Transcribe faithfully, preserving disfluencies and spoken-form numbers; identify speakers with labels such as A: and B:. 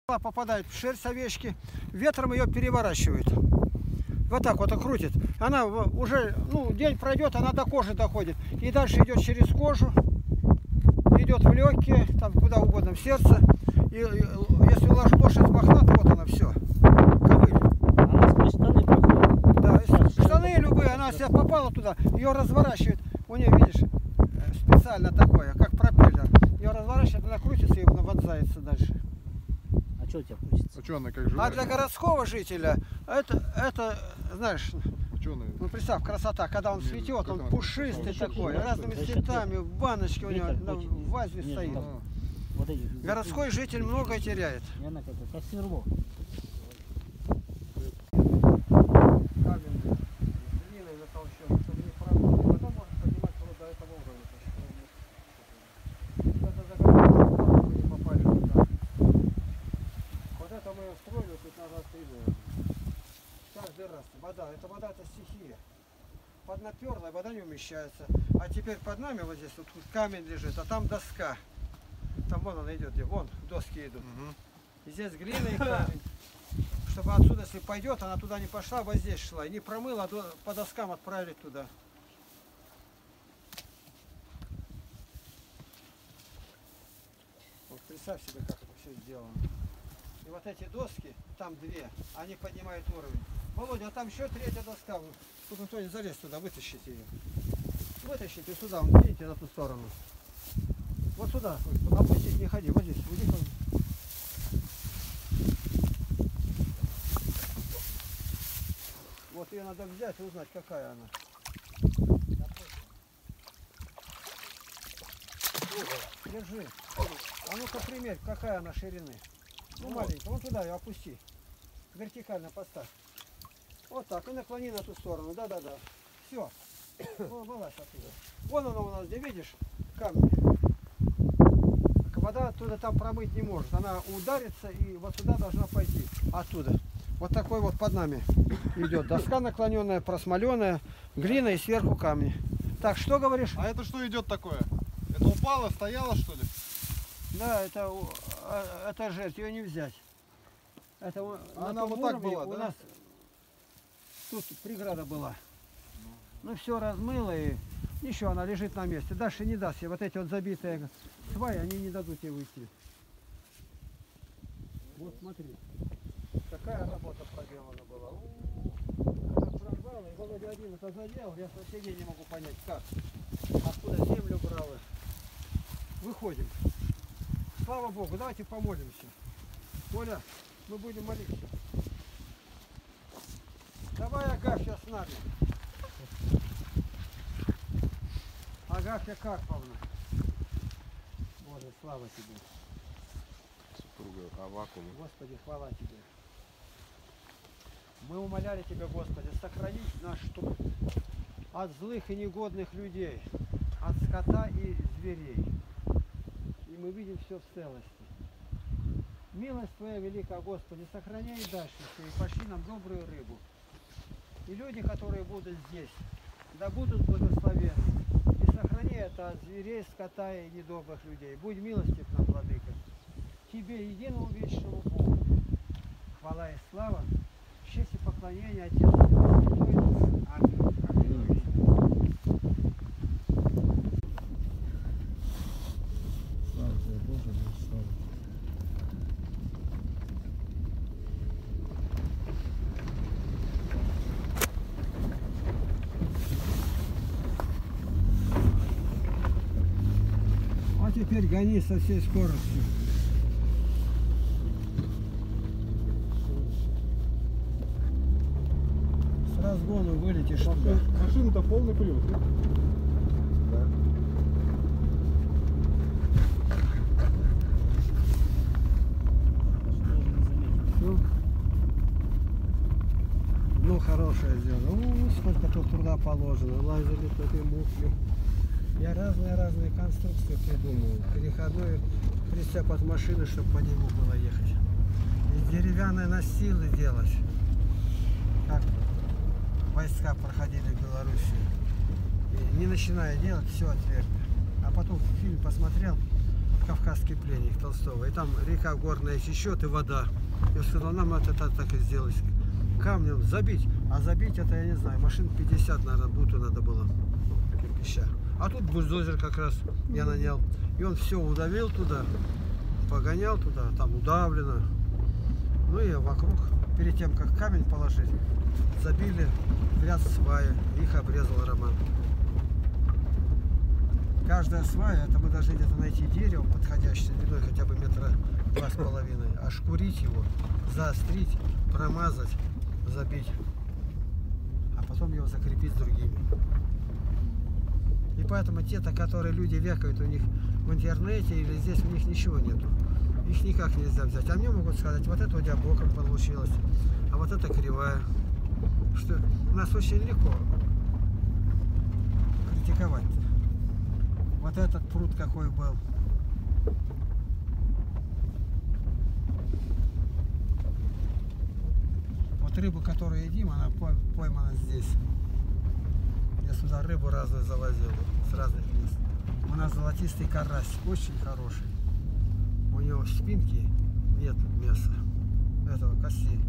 A: Попадает в шерсть овечки, ветром ее переворачивает. Вот так вот крутит. Она уже, ну, день пройдет, она до кожи доходит. И дальше идет через кожу, идет в легкие, там куда угодно, в сердце. И, и если лошадь мохнатая, вот она все. Ковыль.
B: Она сквозь штаны проходит.
A: Да, штаны любые, она себя попала туда, ее разворачивает. У нее, видишь, специально такое, как пропеллер. Ее разворачивает, она крутится и вонзается дальше.
B: А что у тебя крутится?
C: А что она как живая?
A: А для городского жителя это, это знаешь,
C: Что она?
A: ну представь, красота, когда он цветет, он пушистый такой, разными цветами, в баночке у него, на вазе стоит.
C: А,
B: Вот эти.
A: Городской житель многое теряет.
B: И она как, как сверло.
A: Камень глиной натолщен, чтобы не проходить. Потом может поднимать вот до этого уровня. Это загородное, мы не попали туда. Вот это мы строили тут назад три. Каждый раз. Вода. Это вода, это стихия. Поднаперлая, вода не умещается. А теперь под нами вот здесь вот камень лежит, а там доска. Там вон она идет, где? Вон доски идут.
C: угу.
A: И здесь глина и камень. Чтобы отсюда, если пойдет, она туда не пошла, вот здесь шла. И не промыла, а по доскам отправили туда. Вот представь себе, как это все сделано. И вот эти доски, там две, они поднимают уровень. Володя, а там еще третья доска. Тут никто не залез туда, вытащите ее. Вытащите сюда, вон, видите, на ту сторону. Вот сюда, опустить не ходи, вот здесь, уйди. Вот ее надо взять и узнать, какая она. Держи. А ну-ка примерь, какая она ширины. Ну, маленькая, вот туда ее опусти. Вертикально поставь. Вот так, и наклони на ту сторону. Да-да-да. Все. Вылазь оттуда. Вон она у нас, где видишь, камни. Вода оттуда там промыть не может. Она ударится и вот сюда должна пойти. Оттуда. Вот такой вот под нами идет. Доска наклоненная, просмоленная, глина и сверху камни. Так, что говоришь?
C: А это что идет такое? Это упало, стояло что ли?
A: Да, это, это жесть, ее не взять. Это
C: Она
A: на
C: вот
A: вот
C: так была,
A: у
C: да?
A: нас тут преграда была. Ну все размыло и ничего, она лежит на месте. Дальше не даст. И вот эти вот забитые сваи, они не дадут ей уйти. Вот смотри. Такая работа проделана была. Она прорвала, и Володя один это заделал. Я соседей не могу понять, как. Откуда землю брала. Выходим. Слава Богу, давайте помолимся. Оля, мы будем молиться. Давай, Агафья, с нами. Агафья Карповна. Боже, слава тебе.
C: Супруга Авакума.
A: Господи, хвала тебе. Мы умоляли тебя, Господи, сохранить наш труд от злых и негодных людей, от скота и зверей. И мы видим все в целости. Милость Твоя велика, Господи, сохраняй дальше все и пошли нам добрую рыбу. И люди, которые будут здесь, да будут благословенны. И сохрани это от зверей, скота и недобрых людей. Будь милостив нам, Владыка. Тебе, единому вечному Богу, хвала и слава, честь и поклонение, Отец Святой Дух. Аминь. Аминь.
C: Слава тебе, Боже, слава.
A: А теперь гони со всей скоростью. С разгону вылетишь туда.
C: Машина-то полный привод. Да.
A: Все. Ну, хорошее сделано. Ну, сколько тут труда положено. Лазили тут и муфли. Я разные-разные конструкции придумывал. Переходной прицеп от машины, чтобы по нему было ехать. И деревянные настилы делать. Как войска проходили в Белоруссии. И не начиная делать, все отвергли. А потом фильм посмотрел, «Кавказский пленник» Толстого. И там река горная течет и вода. И он сказал, нам это так, так и сделать. Камнем забить. А забить это, я не знаю, машин пятьдесят, наверное, буту надо было. Кирпича. А тут бульдозер как раз я нанял. И он все удавил туда, погонял туда, там удавлено. Ну и вокруг, перед тем, как камень положить, забили в ряд сваи. Их обрезал Роман. Каждая свая, это мы должны где-то найти дерево подходящее, длиной хотя бы метра два с половиной, ошкурить его, заострить, промазать, забить, а потом его закрепить с другими. И поэтому те-то, которые люди векают у них в интернете или здесь, у них ничего нету. Их никак нельзя взять. А мне могут сказать, вот это у тебя боком получилось, а вот это кривая. Что у нас очень легко критиковать-то. Вот этот пруд какой был. Вот рыбу, которую едим, она поймана здесь. Я сюда рыбу разную завозил, с разных мест. У нас золотистый карась, очень хороший. У него в спинке нет мяса, этого кости.